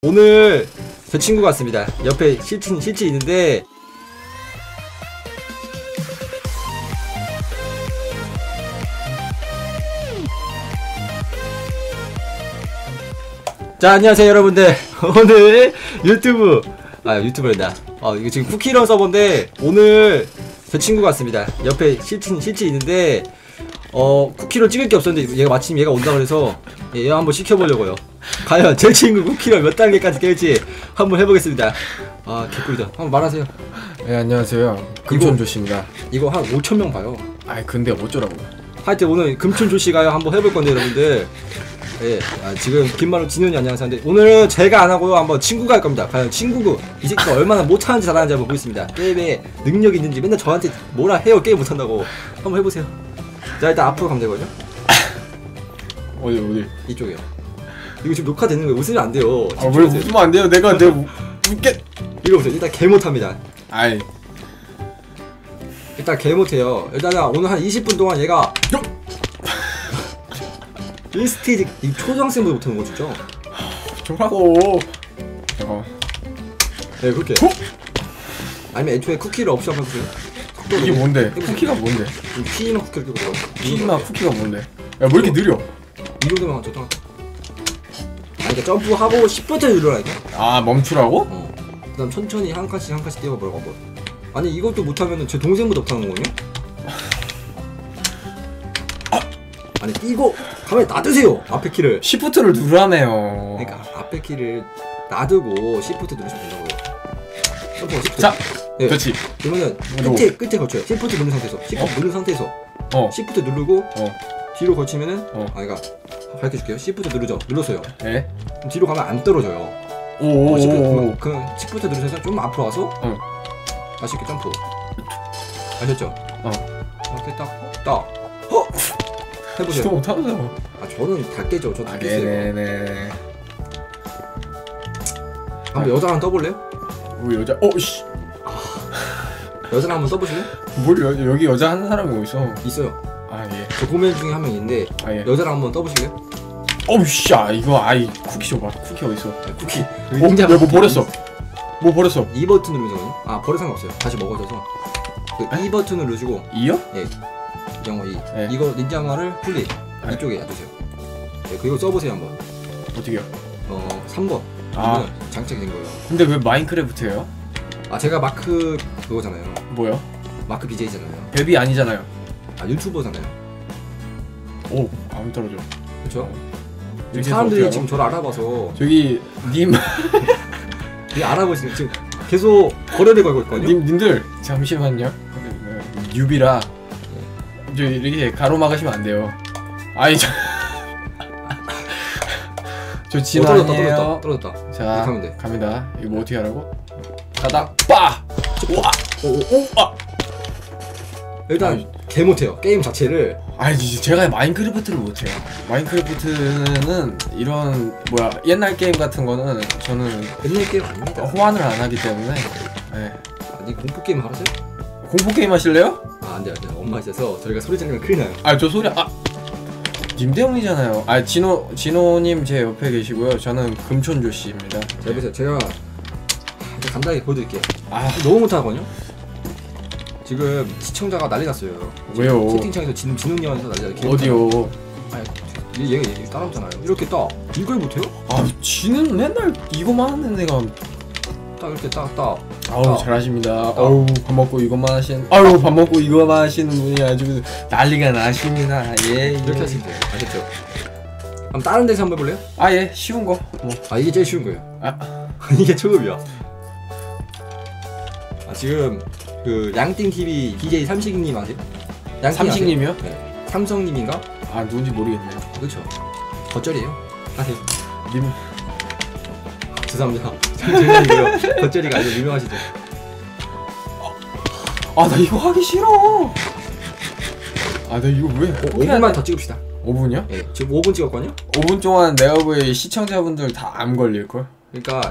오늘 저 친구가 왔습니다. 옆에 실치 있는데 자, 안녕하세요 여러분들. 오늘 유튜브란다. 이거 지금 쿠키런 서버인데 오늘 저 친구가 왔습니다. 옆에 실치 있는데 쿠키런 찍을 게 없었는데 마침 얘가 온다 그래서 얘 한번 시켜보려고요. 과연 제 친구 쿠키런 몇 단계까지 깰지 한번 해보겠습니다. 개꿀이다. 한번 말하세요. 네, 안녕하세요. 금촌조씨입니다. 이거 한 5,000명 봐요. 근데 어쩌라고. 하여튼 오늘 금촌조씨가 한번 해볼 건데 여러분들. 예, 지금 긴말로 진현이 안녕하세요. 근데 오늘은 제가 안 하고요. 한번 친구가 할 겁니다. 과연 친구고 이 새끼가 얼마나 못하는지 잘하는지 한번 보겠습니다. 게임에 능력이 있는지 맨날 저한테 뭐라 해요. 게임 못한다고. 한번 해보세요. 자, 일단 앞으로 가면 되거든요. 어디? 이쪽이요. 이거 지금 녹화되는 거예요. 웃으면 안 돼요. 왜 웃으면 안 돼요? 내가 웃게. 이거 보세요. 일단 개 못합니다. 아이. 일단 개 못해요. 일단 오늘 한 20분 동안 얘가 1스테이지 이 초등학생보다 못하는 거 진짜. 저라고. 잠깐만. 네, 그렇게. 아니면 애초에 쿠키를 없이 한번 해보세요. 이게 뭔데? 쿠키가 뭔데? 피나 쿠키를 끼고 피나 쿠키가 뭔데? 야, 뭐 이렇게 느려? 이 정도면 적당하다. 그러니까 점프하고 10부터 누르라니까. 멈추라고? 그 다음 천천히 한 칸씩 뛰어보라고 한번. 아니 이것도 못하면은 제 동생보다 못하는 거거든요? 아니 뛰고 가만히 놔두세요. 앞에 키를 시프트를 누르라네요. 그러니까 앞에 키를 놔두고 시프트 누르시면 된다고요. 점프 시프트. 자, 네. 그렇지. 그러면은 끝에 걸쳐요. 시프트 누른 상태에서 누른 상태에서 시프트 누르고 뒤로 걸치면은 그러니까 가르쳐줄게요. 시프트 눌렀어요. 네. 그럼 뒤로 가면 안 떨어져요. 그럼 시프트 누르셔서 좀 앞으로 와서 다시 이렇게 점프. 아셨죠? 이렇게 딱 해보세요. 시도 못하면서. 저는 다 깨죠. 저도 다 깼어요. 네네네. 한번 여자랑 떠볼래요? 우리 여자. 씨. 여자랑 한번 떠보실래요? 여기 여자 한 사람이 어딨어? 있어요. 예. 저 고민 중에 한 명 있는데 예. 여자랑 한번 떠보실래요? 씨, 이거 쿠키 줘봐. 쿠키 어딨어? 쿠키. 야, 뭐 버렸어? 뭐 버렸어? 2 버튼 누르면 되거든요. 버릴 상관없어요. 다시 먹어줘서 그 2 버튼을 누르시고 2요? 예. 영어 2. 네. 이거 닌자마를 풀리 이쪽에 놔두세요. 네, 그리고 써보세요 한번. 어떻게요? 3번. 장착이 된 거예요. 근데 왜 마인크래프트예요? 제가 마크 그거잖아요. 뭐요? 마크 BJ잖아요. 웹이 아니잖아요. 유튜버잖아요. 안 떨어져. 그렇죠? 사람들이 지금 저를 알아봐서 저기 님 알아보시는 지금 계속 거래를 걸고 있거든요. 님들 잠시만요. 뉴비라 저 이렇게 가로막으시면 안 돼요. 저 진화예요. 떨어졌다. 자, 가면 돼. 갑니다. 이거 뭐 어떻게 하라고? 따닥 빠. 일단 개 못해요. 게임 자체를. 제가 마인크래프트를 못해요. 마인크래프트는 이런 옛날 게임 같은 거는 저는 옛날 게임 아닙니다. 호환을 안 하기 때문에. 아니 공포 게임 하세요? 공포 게임 하실래요? 안 돼요. 엄마 있어서 저희가 소리 지르면 큰일 나요. 저 소리 님 때문이잖아요. 진호님 제 옆에 계시고요. 저는 금촌조씨입니다. 자, 보세요. 제가 간단하게 보여드릴게요. 너무 못하거든요. 지금 시청자가 난리 났어요. 왜요? 채팅창에서 진웅님한테 난리 났어요. 어디요? 얘 따라오잖아요. 이렇게 이걸 못해요? 지는 맨날 이거만 하는 애가 이렇게 잘하십니다. 밥 먹고 이것만 하시는 밥 먹고 이거만 하시는 분이 아주 난리가 나십니다. 예. 이렇게 하시면 돼요. 아셨죠? 한번 다른 데서 한번 해볼래요? 예. 쉬운 거. 이게 제일 쉬운 거예요. 이게 초급이야. 지금 그 양띵TV BJ 삼식님 아세요? 삼식님이요? 네. 삼성님인가? 누군지 모르겠네요. 그렇죠. 겉절이에요. 하세요. 님. 죄송합니다. 장난이고요. 겉절이가 아주 유명하시죠. 나 이거 하기 싫어. 나 이거 왜? 5분만 더 찍읍시다. 5분이요? 네, 지금 5분 찍었거든요? 5분 동안 내가 보기에 시청자분들 다 암 걸릴걸? 그러니까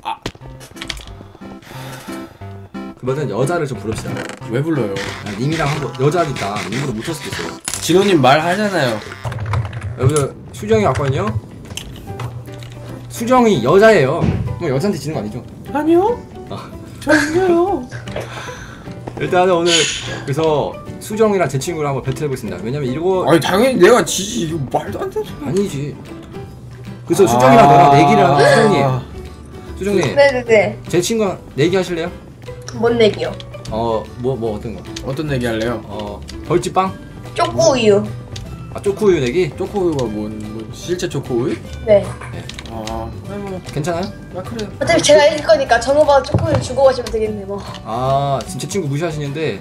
그러면 여자를 좀 부릅시다. 왜 불러요? 님이랑 한번 여자니까 님보다 못할 수도 있어요. 진호님 말 하잖아요. 여러분들 수정이 왔거든요? 수정이 여자예요. 뭐 여자한테 지는 거 아니죠? 아니요. 아. 전혀요. 일단은 오늘 그래서 수정이랑 제 친구랑 한번 배틀 해보겠습니다. 왜냐면 이거 아니 당연히 내가 지지. 이거 말도 안 되는 소리. 아니지. 그래서 수정이랑 너랑 내기를 하고 수정님. 수정님. 네네네. 제 친구랑 내기 하실래요? 뭔 얘기요? 뭐 어떤 거? 어떤 얘기 할래요? 벌집빵? 쪼꼬우유. 아 초코우유 내기? 초코우유가 뭐 실제 초코우유? 네. 아, 아니 뭐, 괜찮아요? 야 그래. 어차피 제가 이길 거니까 정오봐 쪼꼬우유 주고 가시면 되겠네 뭐. 아 지금 제 친구 무시하시는데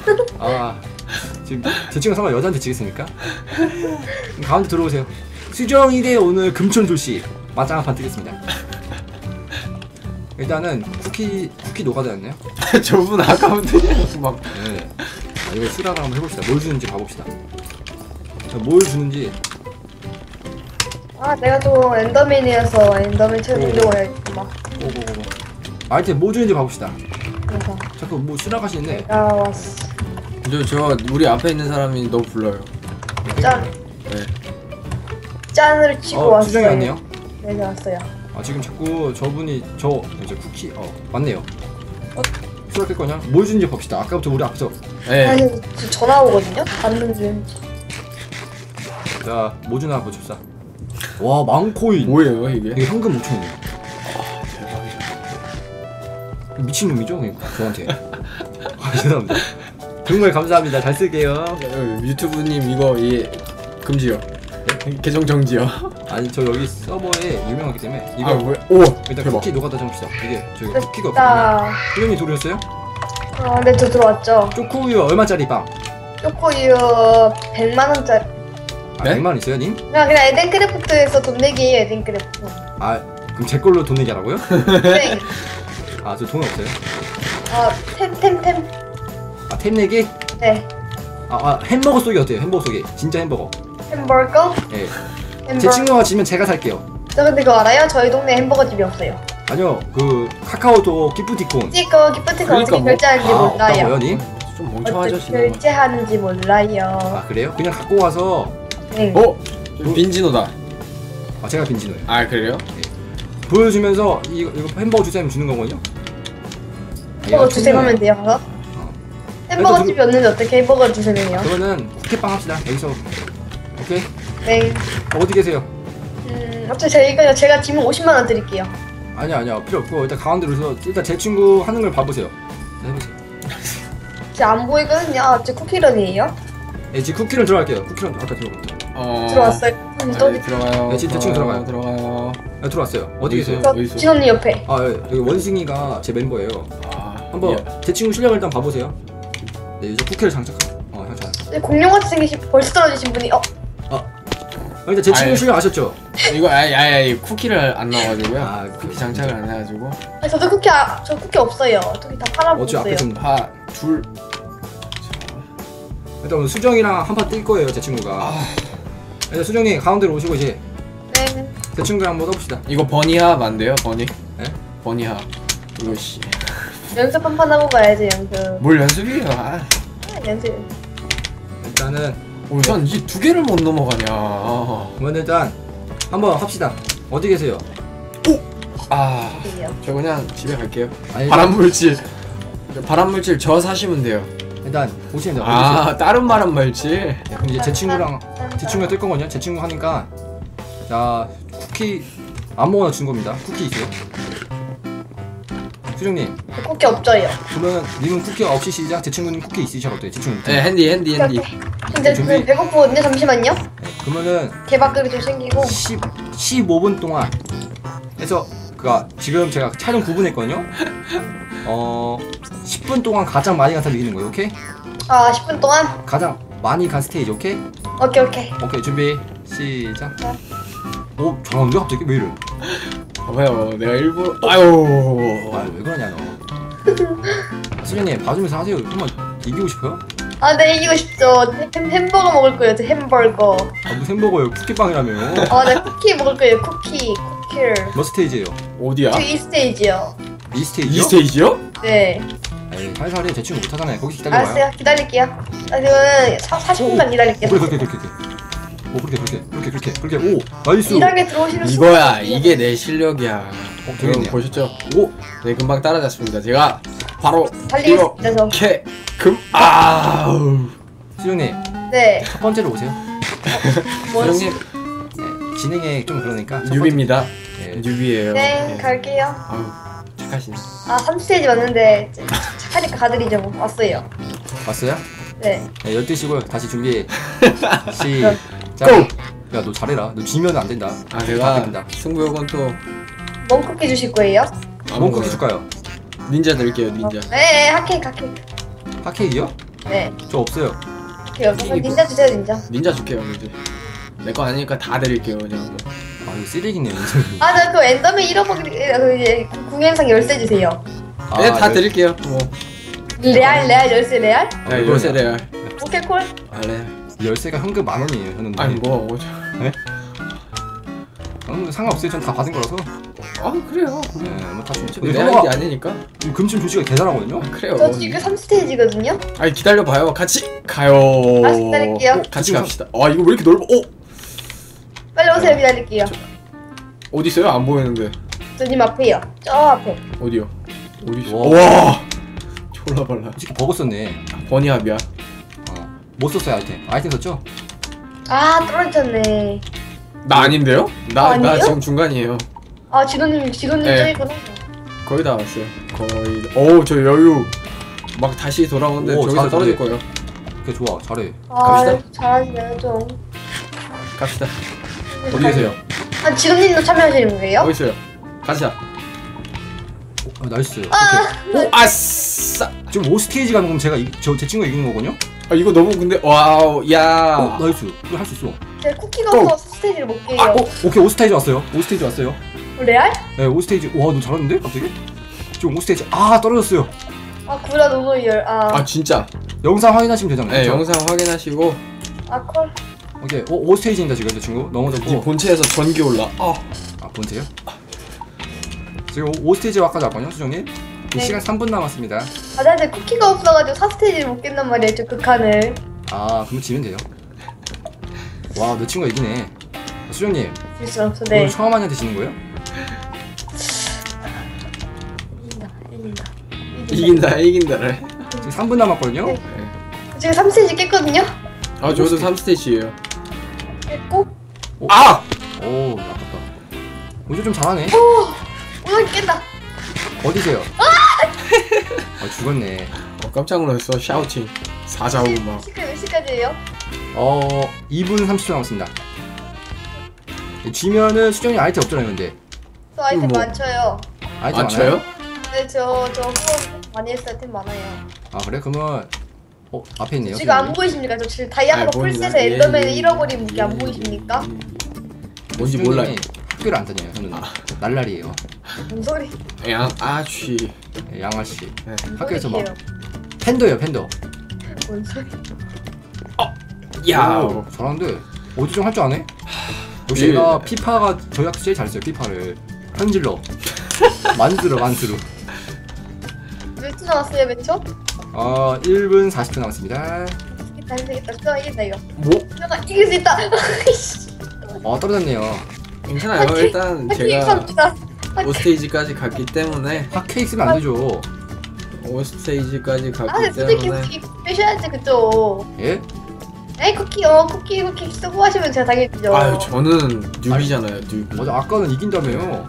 지금 제 친구 설마 여자한테 지겠습니까? 그럼 가운데 들어오세요. 수정이 대 오늘 금천조씨 맞짱 한판 뜨겠습니다. 일단은 쿠키 노가다였네요. 저분 아까부터 막. 네. 이거 수락을 한번 해봅시다. 뭘 주는지 봐봅시다. 뭘 주는지. 아 내가 또 엔더맨이어서 엔더맨 찾으려고 해야겠다 막. 오고고고. 아이템 뭐 주는지 봐봅시다. 그래서 자꾸 뭐 수락하시는데. 내가 왔어. 저 우리 앞에 있는 사람이 너 불러요. 짠. 네. 짠을 치고 왔어요. 수정이 왔네요. 네, 네 왔어요. 지금 자꾸 저분이 이제 쿠키 맞네요. 수락할 거냐? 뭘 주는지 봅시다. 아까부터 우리 앞에서 네. 아니 지금 전화 오거든요. 받는 중. 자 뭐 주나 보십시다. 와 망코인. 뭐예요 이게? 이게 현금 5,000원이에요. 대박이다. 미친놈이죠? 저한테. 죄송합니다. 정말 감사합니다. 잘 쓸게요. 유튜브님 이거 금지요. 계정 정지요. 아니 저 여기 서버에 유명하기 때문에 이거 아 뭐야? 오 일단 대박. 쿠키 노가다 정합시다. 이게 저기 네, 쿠키가 없거든요. 자, 수영이 들어오셨어요? 네, 저 들어왔죠. 초코우유 얼마짜리 빵? 쪼꼬우유 100만 원짜리. 네? 100만 원 있어요 님? 그냥 에덴크래프트에서 돈 내기예요 에덴크래프트. 그럼 제 걸로 돈 내기 하라고요? 네. 저 돈 없어요. 템. 템 내기? 네. 햄버거 쏘기 어때요? 햄버거 쏘기 진짜 햄버거. 햄버거? 예. 햄버거. 제 친구가 지면 제가 살게요. 저 근데 그거 알아요? 저희 동네 햄버거 집이 없어요. 아니요 그 카카오톡 기프티콘. 찍고 기프트콘 그러니까 어떻게 뭐- 결제하는지 없다고요 몰라요. 님? 좀 멍청하죠 어떻게 지금. 결제하는지 몰라요. 그래요? 그냥 갖고 와서 네. 빈진호다. 제가 빈지노예요. 아 그래요? 보여주면서 이거 햄버거 주세요 하면 주는 거거든요. 햄버거 주세요 하면 돼요 가서? 햄버거 일단 집이 없는데 어떻게 햄버거를 주세요? 그러면은 쿠키빵 합시다. 여기서 오케이? 네. 어디 계세요? 어차피 제가 지금 50만 원 드릴게요. 아니야 필요 없고 일단 가운데로 서 일단 제 친구 하는 걸 봐보세요. 해보세요. 제가 안 보이거든요. 제 쿠키런이에요. 예, 지금 쿠키런 들어갈게요. 쿠키런 아까 들어갔다. 들어왔어요. 또 네, 들어가요. 네, 대충 들어가요. 들어가요. 들어왔어요. 어디 계세요? 저 어디 있어? 진원님 옆에. 여기 원숭이가 제 멤버예요. 한번 제 친구 실력을 일단 봐보세요. 네, 이제 쿠키를 장착하고. 장착. 근데 공룡같이 생기신 벌써 떨어지신 분이 일단 제 친구 아예. 실력 아셨죠? 이거 쿠키를 안 넣어가지고요. 쿠키 장착을 안 해가지고. 저도 저 쿠키 없어요. 저기 다 어찌 팔아먹었어요. 앞에서 둘. 일단 오늘 수정이랑 한 판 뛸 거예요, 제 친구가. 일단 수정님 가운데로 오시고 이제 네. 제 친구랑 한번 써봅시다. 이거 버니합 안 돼요? 버니? 네? 버니합. 이거 씨. 연습 한 판 하고 가야지 연습. 뭘 연습이에요? 연습. 일단은 우선 이 두 개를 못 넘어가냐. 그러면 일단 한번 합시다. 어디 계세요? 저 그냥 집에 갈게요. 아니, 발암물질 저 사시면 돼요. 일단 오시면 돼요. 어디 계세요? 다른 발암물질. 네, 그럼 이제 제 친구가 뜰 거거든요. 제 친구 하니까 자 쿠키 아무거나 준 겁니다. 쿠키 있어요? 수정님 저 쿠키 없어요. 그러면 님은 쿠키 없이 시작. 제 친구는 쿠키 있으셔도 돼요. 제 친구. 네, 핸디. 근데 준비. 배고프거든요. 잠시만요. 그러면은 개밥그릇 좀 생기고. 15분 동안 해서 지금 제가 촬영 9분 했거든요. 10분 동안 가장 많이 간 사람 이기는 거예요. 오케이? 10분 동안? 가장 많이 간 스테이지. 오케이? 오케이. 오케이 준비 시작. 오 잘하는데 갑자기 왜 이래? 봐봐요, 내가 일부러. 아유. 왜 그러냐 너. 수련님 봐주면서 하세요. 한번 이기고 싶어요? 네 이기고 싶죠. 햄버거 먹을 거예요. 저 햄버거. 무슨 햄버거예요? 쿠키빵이라며. 네 쿠키 먹을 거예요. 쿠키를. 몇 스테이지예요? 어디야? 저 2스테이지요. 2스테이지요? 2스테이지요? 네. 에이 살살해. 제 친구 못하잖아요. 거기서 기다려봐요. 알았어요. 기다릴게요. 지금 40분간 기다릴게요. 그래. 오 그렇게 오 나이스. 2단계 들어오시는 이거야 이게 내 실력이야. 여러분 되겠네요. 보셨죠? 오, 네 금방 따라잡습니다. 제가 바로 달리겠습니다 저. 이렇게 아우. 수정님 네. 첫 번째로 오세요. 뭐지? 형님 네, 진행에 좀 그러니까 첫 뉴비입니다. 네. 뉴비예요. 네 갈게요. 아우 착하시네. 아 3스테이지 왔는데 착하니까 가드리죠 뭐. 왔어요. 번째 왔어요? 네. 네, 12시고요. 다시 준비. 시작. 고! 야, 너 잘해라. 너 지면 안 된다. 아 다 제가 뺏긴다. 승부욕은 또 뭔 쿠키 주실 거예요? 뭔 쿠키 줄까요? 닌자 드릴게요 닌자. 네 핫케이크 핫케이크요? 네. 저 없어요. 오케이 닌자 주세요 닌자. 닌자 줄게요 이제. 내 거 아니니까 다 드릴게요 그냥. 아, 이거 쓰레기네요. 인생이. 아 저 그 엔더맨 잃어버리 그 이제 궁행상 열쇠 주세요. 아, 네, 다 네. 드릴게요. 뭐. 레알 열쇠 레알? 아, 네, 요새 레알. 오케이 콜. 아 레알. 열쇠가 현금 10,000원이에요. 저는 아니 뭐 상관없어요. 전 다 받은 거라서. 아 그래요. 네, 뭐다 좋죠. 내 할 게 아니니까. 금침 조치가 계산하거든요. 그래요. 저 지금 3스테이지거든요. 아니 기다려봐요. 같이 가요. 아, 기다릴게요. 같이 갑시다. 아 이거 왜 이렇게 넓어? 빨리 오세요 기다릴게요. 어디 있어요? 안 보이는데. 저님 앞에요. 저 앞에. 어디요? 어디 있어? 와. 와. 졸라 빨라. 솔직히 버거 썼네. 버니합이야. 못 썼어요, 아이템. 아이템 썼죠? 아 떨어졌네. 나 아닌데요? 나 아니에요? 지금 중간이에요. 아 지도님 네. 저기구나. 거의 다 왔어요. 거의. 오, 저 여유. 막 다시 돌아오는데 오, 저기서 잘 떨어질 돌네. 거예요. 그게 좋아, 잘해. 아 갑시다. 잘하시네요 좀. 갑시다. 어디 계세요? 아 지도님도 참여하시는 거예요? 어디 있어요? 가자. 나이스. 오, 아싸. 지금 5스테이지 가면 그럼 제 친구가 이기는 거군요? 아 이거 너무 근데 와우 야. 나이스. 이거 할 수 있어. 제가 쿠키가 고! 없어서 스테이지를 못 깨요. 오케이 5스테이지 왔어요. 5스테이지 왔어요. 레알? 네 5스테이지. 와 너 잘하는데 갑자기? 지금 5스테이지. 아 떨어졌어요. 아 구라 너무 아 진짜. 영상 확인하시면 되잖아요. 네 그쵸? 영상 확인하시고 아 콜. 오케이 5스테이지입니다 지금 제 친구. 이 넘어졌고. 본체에서 전기 올라. 아 본체요? 지금 5스테이지 와까지 왔거든요 수정님. 네. 시간 3분 남았습니다. 아 나 근데 쿠키가 없어가지고 4스테이지를 못 깬단 말이에요 저 극한을. 아 그럼 지면 돼요. 와 내 친구가 이기네. 수정님 질수 없어 오늘 네. 처음 한테 드시는 거예요? 이긴다. 이긴다래. 지금 3분 남았거든요. 네. 지금 3스테이지 깼거든요? 아 저도 3스테이지예요. 깼고 아! 오 아깝다. 오늘 좀 잘하네. 오늘 깬다. 어디세요? 죽었네. 깜짝 놀랐어. 샤우팅. 사자우 막. 시간 몇 시까지예요? 2분 30초 남았습니다. 쥐면은 수정이 아이템 없잖아요 근데. 저 아이템 뭐. 많죠요. 아이템 아 저요? 네 저 후원 많이 했을 아이템 많아요. 아 그래? 그러면 앞에 있네요. 지금 안 보이십니까? 저 지금 다이아몬드 아, 풀셋에 보인다. 엔더맨을 예, 잃어버린 게 안 예, 보이십니까? 뭔지 수정이 몰라요. 학교를 안 다녀요. 저는 날라리예요. 뭔 소리? 양 아취. 네, 양아씨. 네. 뭔 학교에서 막 소리예요? 팬더예요 팬더. 뭔 소리? 야. 오, 잘하는데 어디 좀 할 줄 아네? 역시 예. 얘가 피파가 저희 학교 제일 잘했어요 피파를. 현질러. 만스러. 몇 초 남았어요 몇 초? 1분 40초 남았습니다. 이겼다 이겼다 수정아 이긴다 이거. 뭐? 수정아 이길 수 있다. 떨어졌네요. 괜찮아요. 일단 제가 갑니다. 5스테이지까지 갔기 때문에 핫케이크 쓰면 안 되죠. 5스테이지까지 아 갔기 근데 솔직히 때문에 쿠키 빼셔야지 그쪽. 예? 에이 쿠키 쓰고 하시면 제가 당해지죠. 아유 저는 뉴비잖아요 뉴비. 맞아 아까는 이긴다며요.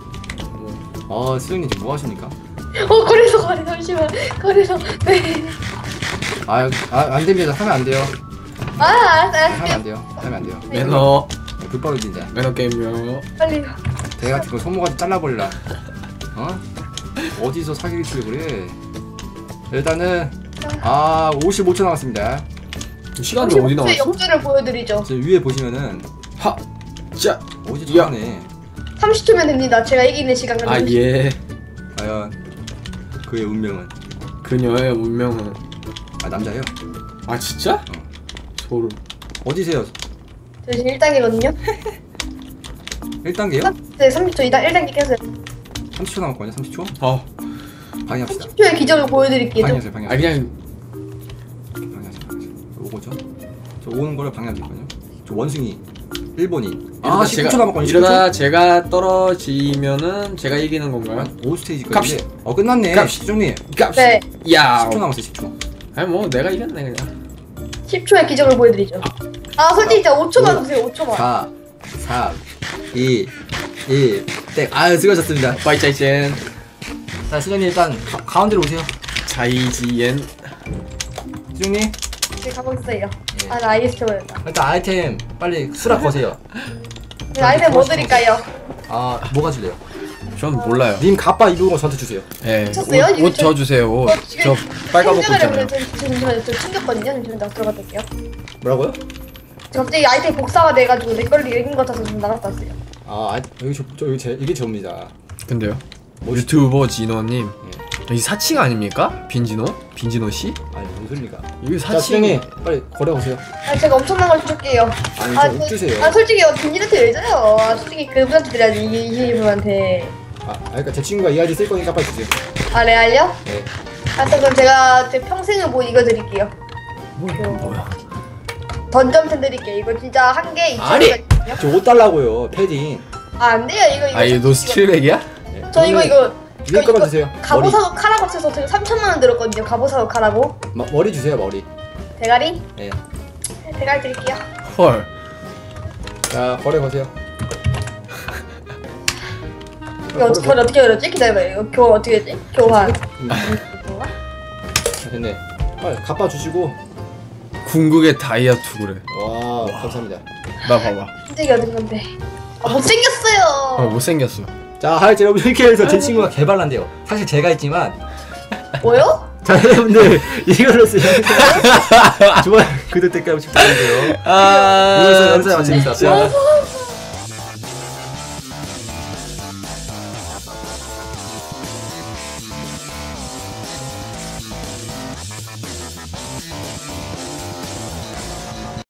수영님 지금 뭐 하십니까? 거래소 잠시만 거래소 네. 안 됩니다. 하면 안 돼요. 알았어 하면 안 돼요. 하면 안 돼요. 매너 불법이 진짜. 매너 게임이요. 빨리. 대가 같은 거 손모가지 잘라버릴라. 어디서 사기를 치려 그래? 일단은 55초 남았습니다. 시간도 어디 나왔어? 역전을 보여드리죠. 저 위에 보시면은 하! 자! 어디 야. 잘하네. 30초면 됩니다. 제가 이기는 시간까지. 아 예. 과연 그의 운명은 그녀의 운명은 남자예요? 아 진짜? 소름. 어디세요? 저 지금 1단계거든요. 1단계요? 네 30초 1단계 깼어요. 30초 남았거든요. 30초? 방해합시다. 30초의 기적을 보여드릴게요. 방해하세요. 아 방해하세요. 그냥 방해하세요. 오고죠? 저 오는 거를 방해하거든요. 저 원숭이 일본인. 아, 19초 남았거든요. 이러다 제가 떨어지면은 제가 이기는 건가요? 5스테이지까지. 값이- 끝났네. 값이- 시종님. 네. 야, 10초 남았어요. 10초. 아니 뭐 내가 이겼네 그냥. 10초의 기적을 보여드리죠. 아 솔직히 진짜 5초만 주세요. 5초만. 4, 3, 2, 1. 땡. 아유 수고하셨습니다. 빠이짜이젠 자 시종님 일단 가운데로 오세요. 자이지엔. 시종님 네 가고 있어요. 예. 아 나 아이스 줘야겠다. 일단 아이템 빨리 수락 거세요. 네, 아이템 뭐 드릴까요? 아 뭐가 줄래요? 전 몰라요. 님 갑바 입은 거 저한테 주세요. 예. 미쳤어요? 옷 이거 저 주세요. 옷. 저 빨간 벗고 있잖아요. 잠시만요. 저 챙겼거든요. 잠시만요. 나 들어갔다 올게요. 뭐라고요? 저 갑자기 아이템 복사가 돼가지고 내 걸로 읽은 것 같아서 좀 나갔다 왔어요. 여기 여기 이게 저입니다. 근데요. 뭐 유튜버 진호님. 예. 여기 사칭 아닙니까? 빈진호? 빈진호 씨? 아니 무슨 소리입니까? 이게 자 사칭. 시종님 빨리 걸어 오세요. 아 제가 엄청난 걸 줄게요. 아니 아, 좀 주세요. 아 솔직히 빈진한테 왜 줘요? 아 솔직히 그분한테 드려야지 이 분한테. 그러니까 제 친구가 이 아이디 쓸 거니까 빨리 주세요. 아 레알요? 네. 아 그럼 제가 제 평생을 뭐 이거 드릴게요. 뭐야? 던점템 드릴게요. 이거 진짜 한 개 2,000원. 아니! 저 5달러고요. 패딩. 아안 돼요 이거. 아, 이거 너 스킬백이야? 네. 저 이거 이거 거만 주세요. 갑오사고 카라고 쳐서 제가 3,000원 원 들었거든요. 갑오사고 카라고. 머리 주세요 머리. 대가리? 네. 대가리 드릴게요. 헐. 자 거래 거세요. 이거 어떻게 열었지? 기다려봐요. 이거 교환 어떻게 했지? 교환. 됐네. 빨리 갑바 주시고. 궁극의 다이아 투구래. 와 감사합니다. 나 봐봐. 진짜 얻은 건데. 아 못생겼어요. 못생겼어. 자 하여튼 여러분 이렇게 해서 제 친구가 개발난데요. 사실 제가 있지만 뭐요? 자 여러분들 이걸로 쓰요. 좋아요 구독 댓글 부탁드려요. 아, 이걸로 영상 마칩니다. 진짜.